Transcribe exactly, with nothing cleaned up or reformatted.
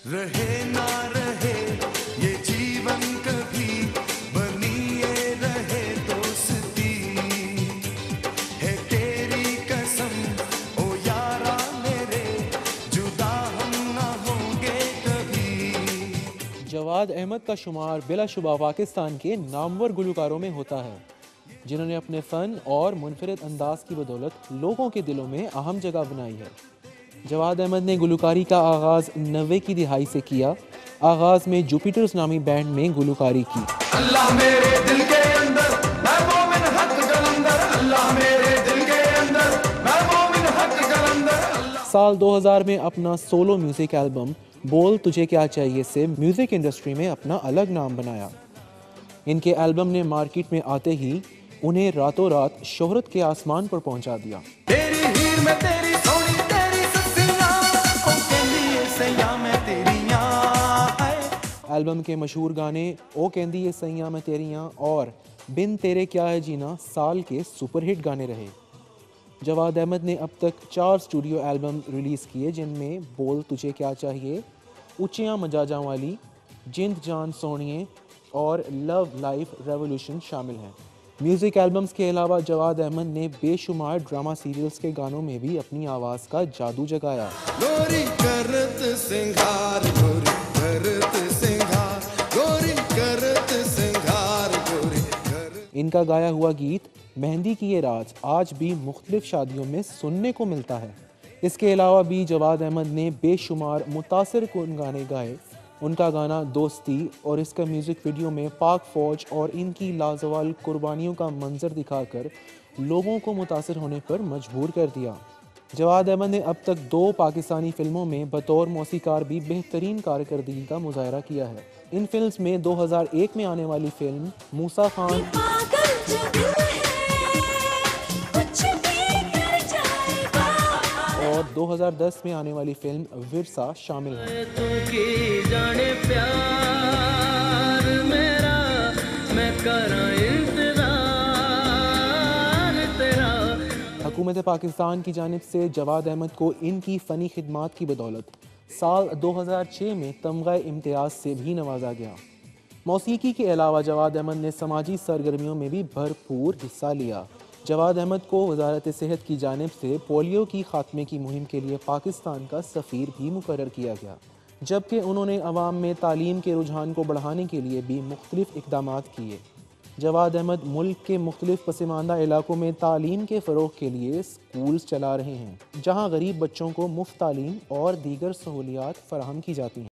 रहे ना रहे ये जीवन कभी बनी ये रहे दोस्ती है तेरी कसम ओ यारा मेरे जुदा हम ना होंगे कभी। जवाद अहमद का शुमार बिलाशुबा पाकिस्तान के नामवर गुलकारों में होता है जिन्होंने अपने फ़न और मुनफरिद अंदाज की बदौलत लोगों के दिलों में अहम जगह बनाई है। जवाद अहमद ने गुलकारी का आगाज़ नब्बे की दिहाई से किया। आगाज़ में जुपिटर्स नामी बैंड में गुलकारी की। अल्लाह मेरे दिल के अंदर मैं मोमिन हक कलंदर, अल्लाह मेरे दिल के अंदर मैं मोमिन हक कलंदर। साल दो हज़ार में अपना सोलो म्यूज़िक एल्बम बोल तुझे क्या चाहिए से म्यूज़िक इंडस्ट्री में अपना अलग नाम बनाया। इनके एल्बम ने मार्केट में आते ही उन्हें रातों रात शोहरत के आसमान पर पहुंचा दिया। तेरी हीर में तेरी सोनी तेरी ससिया ओ कहंदी सैया मैं तेरियां है। एल्बम के मशहूर गाने ओ कहंदी ये सैया मैं तेरियां और बिन तेरे क्या है जीना साल के सुपरहिट गाने रहे। जवाद अहमद ने अब तक चार स्टूडियो एल्बम रिलीज़ किए जिनमें बोल तुझे क्या चाहिए, ऊंचियां मजाजा वाली, जिंद जान सोनिए और लव लाइफ रेवोल्यूशन शामिल हैं। म्यूज़िक एल्बम्स के अलावा जवाद अहमद ने बेशुमार ड्रामा सीरियल्स के गानों में भी अपनी आवाज़ का जादू जगाया। गोरी करत सिंगार गोरी करत सिंगार गोरी करत सिंगार गोरी करत। इनका गाया हुआ गीत मेहंदी की ये राज आज भी मुख्तलिफ शादियों में सुनने को मिलता है। इसके अलावा भी जवाद अहमद ने बेशुमार मुतासिर कुन गाने गाए। उनका गाना दोस्ती और इसका म्यूज़िक वीडियो में पाक फ़ौज और इनकी लाजवाल कुर्बानियों का मंजर दिखाकर लोगों को मुतासिर होने पर मजबूर कर दिया। जवाद अहमद ने अब तक दो पाकिस्तानी फिल्मों में बतौर मौसीकार भी बेहतरीन कारकर्दगी का मुजाहरा किया है। इन फिल्म्स में दो हज़ार एक में आने वाली फिल्म मूसा खान और दो हज़ार दस में आने वाली फिल्म विरसा शामिल है। हुकूमत पाकिस्तान की जानिब से जवाद अहमद को इनकी फ़नी खिदमात की बदौलत साल दो हज़ार छह में तमगा इम्तियाज़ से भी नवाजा गया। मौसीकी के अलावा जवाद अहमद ने समाजी सरगर्मियों में भी भरपूर हिस्सा लिया। जवाद अहमद को वजारत सेहत की जानिब से पोलियो की खात्मे की मुहिम के लिए पाकिस्तान का सफ़ीर भी मुकर्रर किया गया, जबकि उन्होंने अवाम में तालीम के रुझान को बढ़ाने के लिए भी मुख्तलिफ इक़दाम किए। जवाद अहमद मुल्क के मुख्तलिफ पसमानदा इलाकों में तालीम के फ़रोग़ के लिए स्कूल्स चला रहे हैं, जहाँ गरीब बच्चों को मुफ्त तालीम और दीगर सहूलियात फ़राहम की जाती हैं।